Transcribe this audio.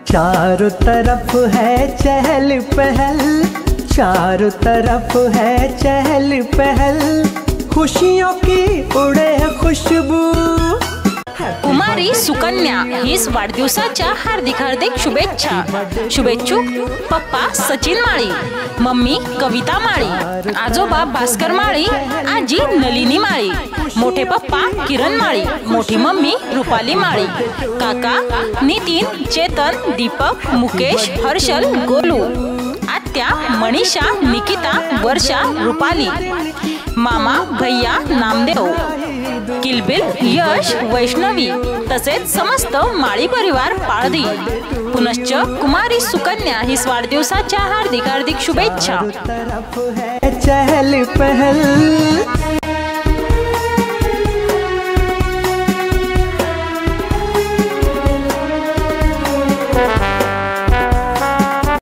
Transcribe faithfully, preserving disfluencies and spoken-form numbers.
चारों तरफ है चहल पहल, चारों तरफ है चहल पहल, खुशियों की उड़े खुशबू। कुमारी सुकन्या हीच वाढदिवसाच्या हार्दिक हार्दिक शुभेच्छा। शुभेच्छुक पप्पा सचिन माळी, मम्मी कविता माळी, आजोबा भास्कर माळी, आजी नलिनी माळी, मोठे पप्पा किरण माळी, मोठी मम्मी रुपाली माळी, काका नितीन, चेतन, दीपक, मुकेश, हर्षल, गोलू, आत्या मनीषा, निकिता, वर्षा, रुपाली, मामा भैया नामदेव, किलबिल, यश, वैष्णवी तसेच समस्त माळी परिवार पाळदी। पुनश्च कुमारी सुकन्या हीच वाढदिवसाच्या हार्दिक हार्दिक शुभेच्छा। चहल पहल